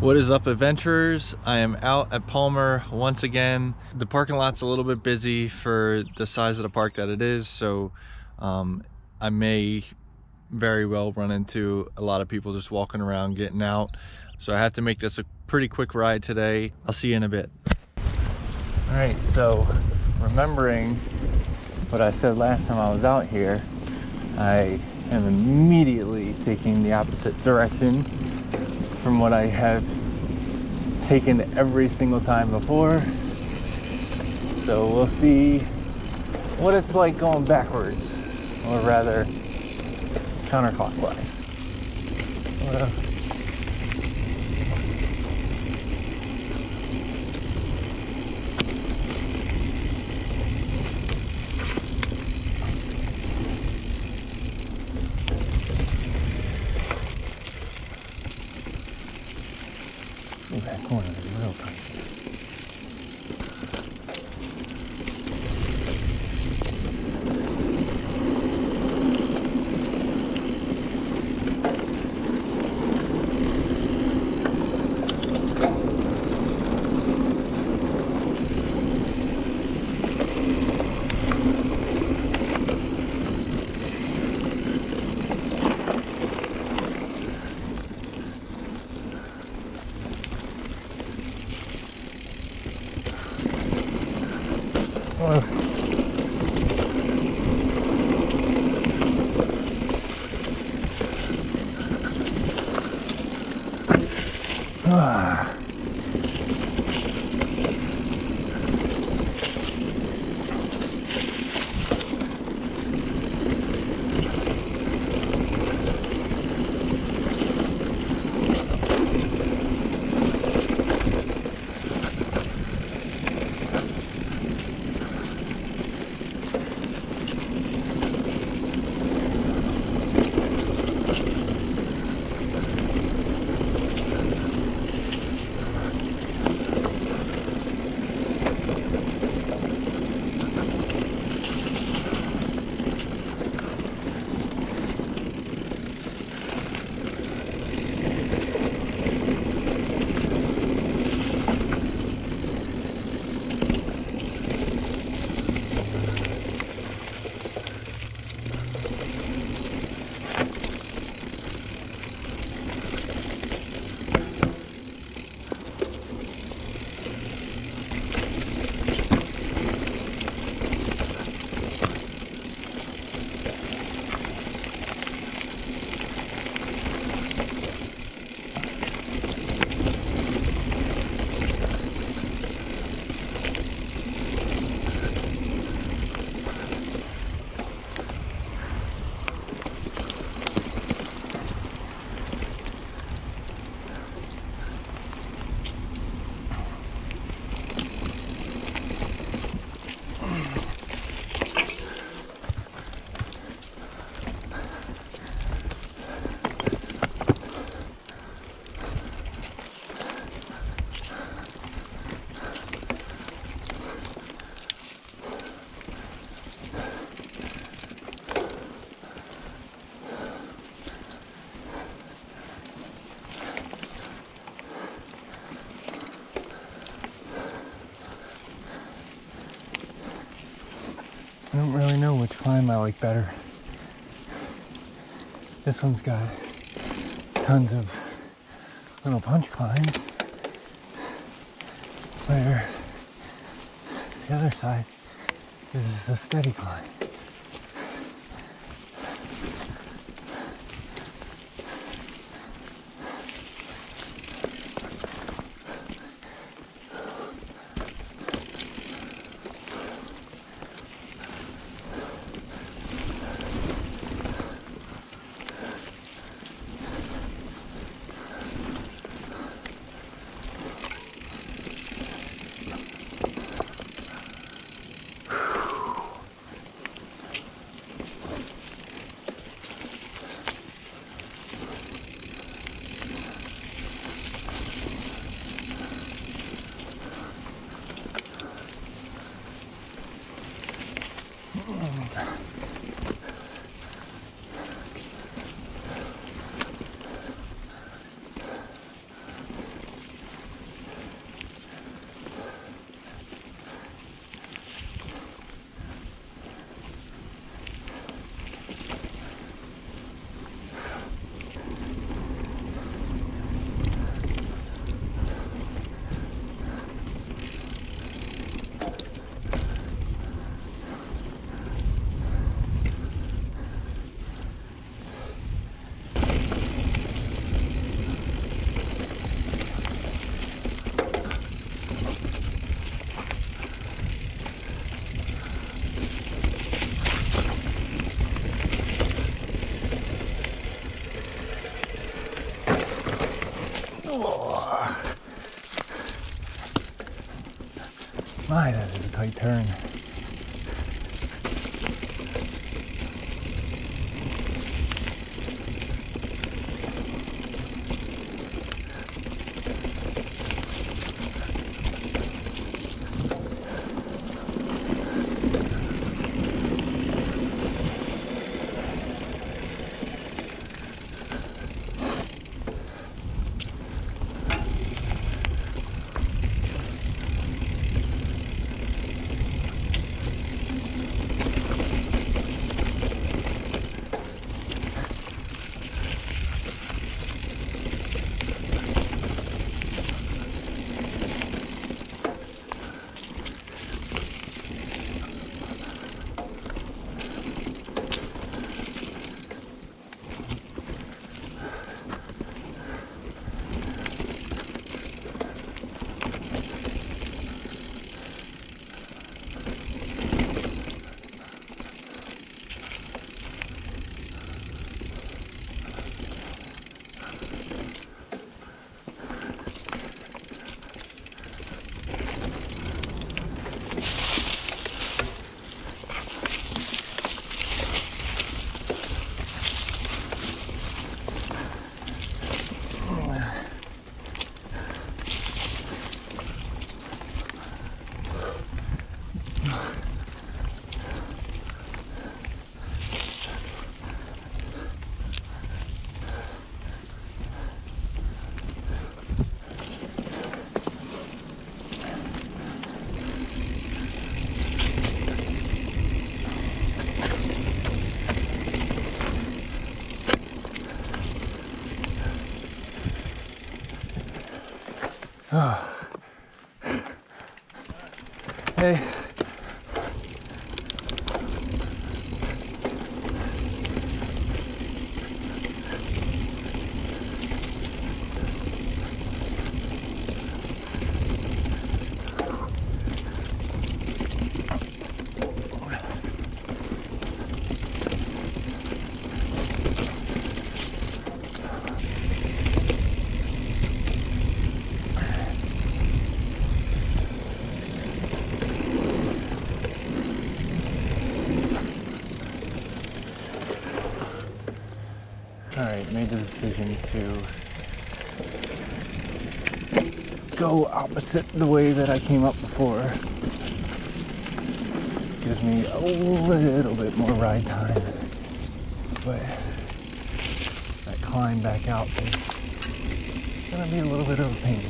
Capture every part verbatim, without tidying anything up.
What is up, adventurers? I am out at Palmer once again. The parking lot's a little bit busy for the size of the park that it is, so um, I may very well run into a lot of people just walking around getting out. So I have to make this a pretty quick ride today. I'll see you in a bit. All right, so remembering what I said last time I was out here, I am immediately taking the opposite direction from what I have taken every single time before. So we'll see what it's like going backwards, or rather counterclockwise. Uh, that corner is real tight. Ah. I don't really know which climb I like better. This one's got tons of little punch climbs, where the other side is a steady climb. Oh. My, that is a tight turn. Oh. Hey. Alright, made the decision to go opposite the way that I came up before. Gives me a little bit more ride time, but that climb back out is gonna be a little bit of a pain.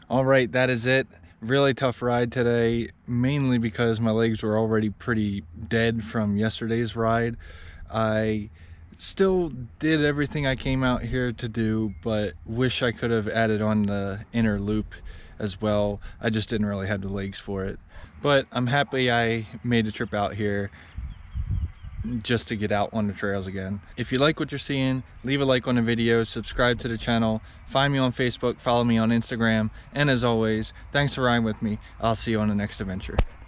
All right, that is it. Really tough ride today, mainly because my legs were already pretty dead from yesterday's ride. I still did everything I came out here to do, but wish I could have added on the inner loop as well. I just didn't really have the legs for it. But I'm happy I made a trip out here just to get out on the trails again. If you like what you're seeing, leave a like on the video, subscribe to the channel, find me on Facebook, follow me on Instagram, and as always, thanks for riding with me. I'll see you on the next adventure.